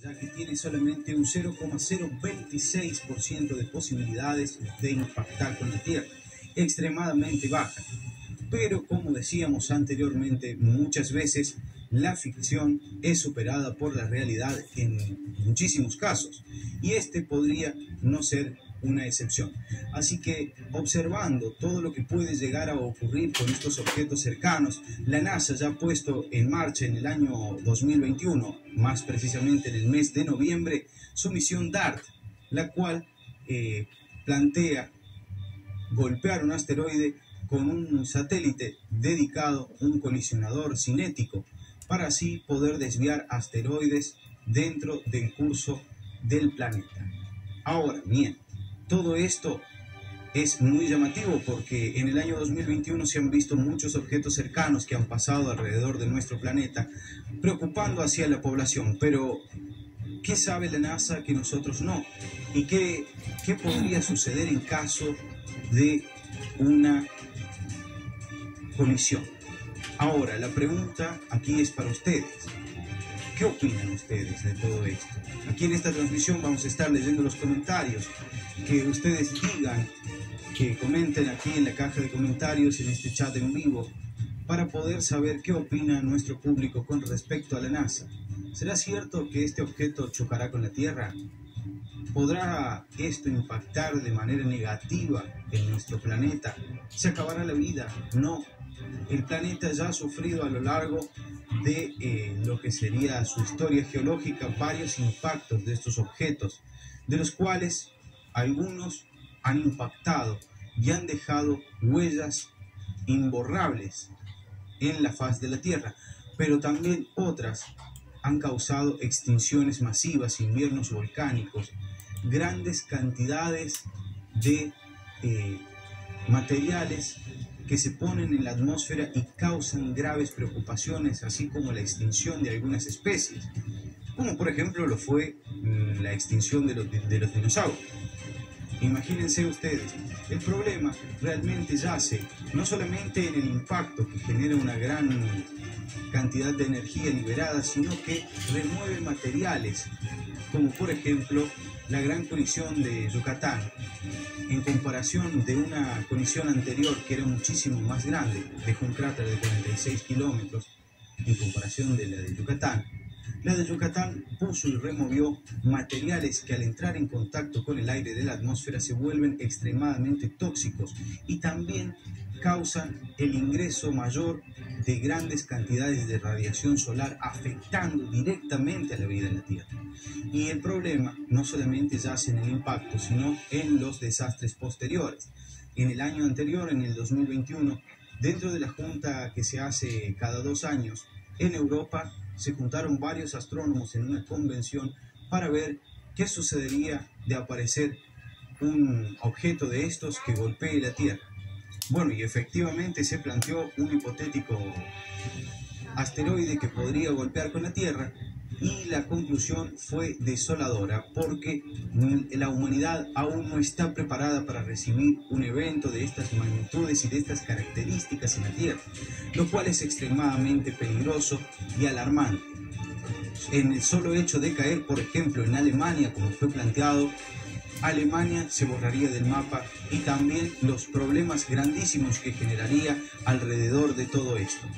ya que tiene solamente un 0,026% de posibilidades de impactar con la Tierra, extremadamente baja. Pero como decíamos anteriormente, muchas veces la ficción es superada por la realidad en muchísimos casos, y este podría no ser una excepción. Así que, observando todo lo que puede llegar a ocurrir con estos objetos cercanos, la NASA ya ha puesto en marcha en el año 2021, más precisamente en el mes de noviembre, su misión DART, la cual plantea golpear un asteroide con un satélite dedicado, un colisionador cinético, para así poder desviar asteroides dentro del curso del planeta. Ahora bien, todo esto es muy llamativo porque en el año 2021 se han visto muchos objetos cercanos que han pasado alrededor de nuestro planeta, preocupando así a la población. Pero, ¿qué sabe la NASA que nosotros no? ¿Y qué podría suceder en caso de una colisión? Ahora, la pregunta aquí es para ustedes. ¿Qué opinan ustedes de todo esto? Aquí en esta transmisión vamos a estar leyendo los comentarios. Que ustedes digan, que comenten aquí en la caja de comentarios, en este chat en vivo, para poder saber qué opina nuestro público con respecto a la NASA. ¿Será cierto que este objeto chocará con la Tierra? ¿Podrá esto impactar de manera negativa en nuestro planeta? ¿Se acabará la vida? No. El planeta ya ha sufrido a lo largo de lo que sería su historia geológica varios impactos de estos objetos, de los cuales algunos han impactado y han dejado huellas imborrables en la faz de la Tierra, pero también otras han causado extinciones masivas, inviernos volcánicos, grandes cantidades de materiales que se ponen en la atmósfera y causan graves preocupaciones, así como la extinción de algunas especies, como por ejemplo lo fue la extinción de los dinosaurios. Imagínense ustedes, el problema realmente yace no solamente en el impacto que genera una gran cantidad de energía liberada, sino que remueve materiales, como por ejemplo la gran colisión de Yucatán, en comparación de una colisión anterior que era muchísimo más grande, dejó un cráter de 46 kilómetros en comparación de la de Yucatán. La de Yucatán puso y removió materiales que al entrar en contacto con el aire de la atmósfera se vuelven extremadamente tóxicos y también causan el ingreso mayor de grandes cantidades de radiación solar, afectando directamente a la vida en la Tierra. Y el problema no solamente yace en el impacto, sino en los desastres posteriores. En el año anterior, en el 2021, dentro de la junta que se hace cada 2 años, en Europa se juntaron varios astrónomos en una convención para ver qué sucedería de aparecer un objeto de estos que golpee la Tierra. Bueno, y efectivamente se planteó un hipotético asteroide que podría golpear con la Tierra, y la conclusión fue desoladora porque la humanidad aún no está preparada para recibir un evento de estas magnitudes y de estas características en la Tierra, lo cual es extremadamente peligroso y alarmante. En el solo hecho de caer, por ejemplo, en Alemania, como fue planteado, Alemania se borraría del mapa, y también los problemas grandísimos que generaría alrededor de todo esto.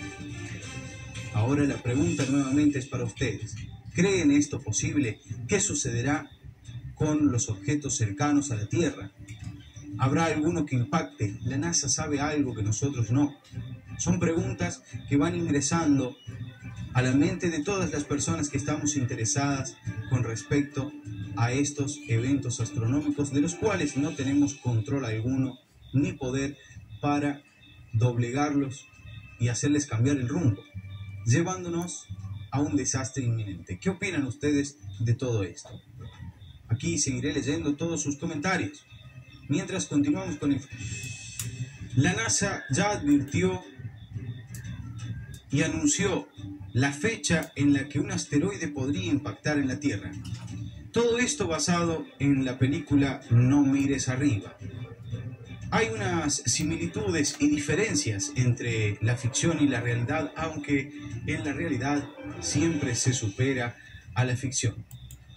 Ahora la pregunta nuevamente es para ustedes. ¿Creen esto posible? ¿Qué sucederá con los objetos cercanos a la Tierra? ¿Habrá alguno que impacte? ¿La NASA sabe algo que nosotros no? Son preguntas que van ingresando a la mente de todas las personas que estamos interesadas con respecto a estos eventos astronómicos, de los cuales no tenemos control alguno ni poder para doblegarlos y hacerles cambiar el rumbo, llevándonos a un desastre inminente. ¿Qué opinan ustedes de todo esto? Aquí seguiré leyendo todos sus comentarios. Mientras continuamos con el... La NASA ya advirtió y anunció la fecha en la que un asteroide podría impactar en la Tierra. Todo esto basado en la película No mires arriba. Hay unas similitudes y diferencias entre la ficción y la realidad, aunque en la realidad siempre se supera a la ficción.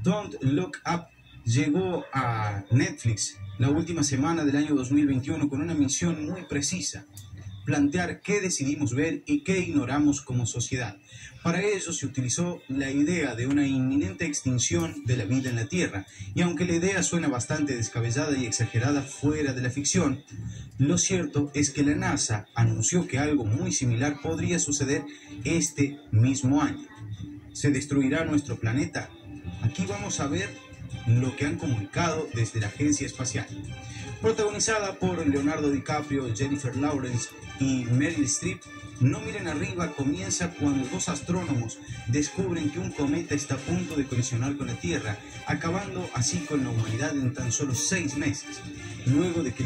Don't Look Up llegó a Netflix la última semana del año 2021 con una misión muy precisa: plantear qué decidimos ver y qué ignoramos como sociedad. Para ello se utilizó la idea de una inminente extinción de la vida en la Tierra, y aunque la idea suena bastante descabellada y exagerada fuera de la ficción, lo cierto es que la NASA anunció que algo muy similar podría suceder este mismo año. ¿Se destruirá nuestro planeta? Aquí vamos a ver lo que han comunicado desde la Agencia Espacial. Protagonizada por Leonardo DiCaprio, Jennifer Lawrence y Meryl Streep, No miren arriba comienza cuando dos astrónomos descubren que un cometa está a punto de colisionar con la Tierra, acabando así con la humanidad en tan solo 6 meses, luego de que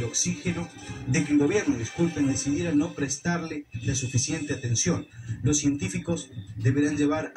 el gobierno, decidiera no prestarle la suficiente atención. Los científicos deberán llevó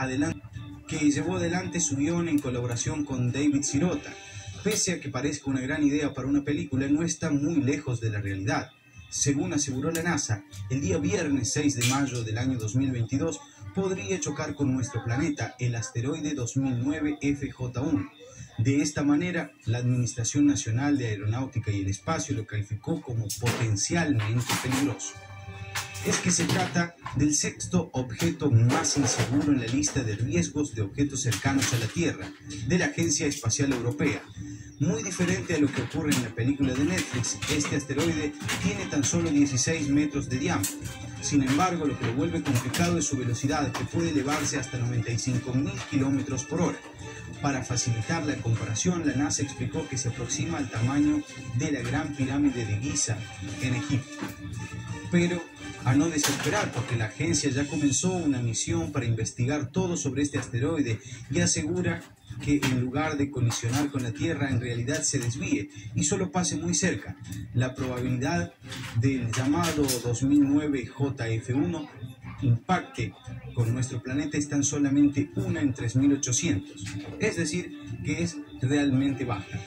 adelante su guión en colaboración con David Sirota. Pese a que parezca una gran idea para una película, no está muy lejos de la realidad. Según aseguró la NASA, el día viernes 6 de mayo del año 2022 podría chocar con nuestro planeta el asteroide 2009 FJ1. De esta manera, la Administración Nacional de Aeronáutica y el Espacio lo calificó como potencialmente peligroso. Es que se trata del 6º objeto más inseguro en la lista de riesgos de objetos cercanos a la Tierra de la Agencia Espacial Europea. Muy diferente a lo que ocurre en la película de Netflix, este asteroide tiene tan solo 16 metros de diámetro. Sin embargo, lo que lo vuelve complicado es su velocidad, que puede elevarse hasta 95.000 kilómetros por hora. Para facilitar la comparación, la NASA explicó que se aproxima al tamaño de la Gran Pirámide de Giza en Egipto. Pero a no desesperar, porque la agencia ya comenzó una misión para investigar todo sobre este asteroide y asegura que en lugar de colisionar con la Tierra, en realidad se desvíe y solo pase muy cerca. La probabilidad del llamado 2009 JF1 impacte con nuestro planeta es tan solamente 1 en 3800, es decir, que es realmente baja.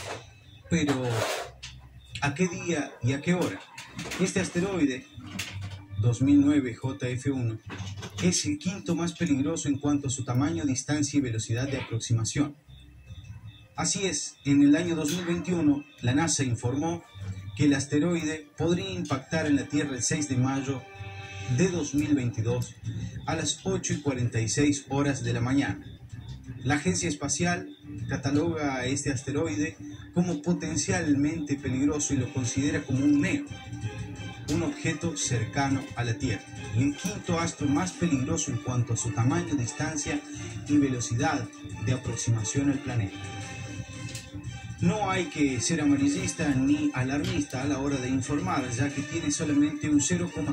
Pero, ¿a qué día y a qué hora? Este asteroide 2009 JF1 es el 5º más peligroso en cuanto a su tamaño, distancia y velocidad de aproximación. Así es, en el año 2021, la NASA informó que el asteroide podría impactar en la Tierra el 6 de mayo de 2022 a las 8:46 horas de la mañana. La Agencia Espacial cataloga a este asteroide como potencialmente peligroso y lo considera como un NEO, un objeto cercano a la Tierra, y el 5º astro más peligroso en cuanto a su tamaño, distancia y velocidad de aproximación al planeta. No hay que ser amarillista ni alarmista a la hora de informar, ya que tiene solamente un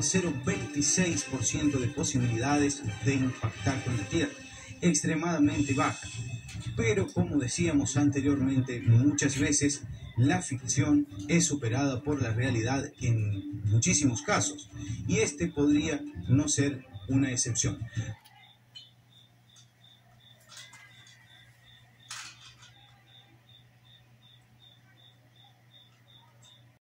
0,026% de posibilidades de impactar con la Tierra, extremadamente baja. Pero como decíamos anteriormente, muchas veces la ficción es superada por la realidad en muchísimos casos, y este podría no ser una excepción.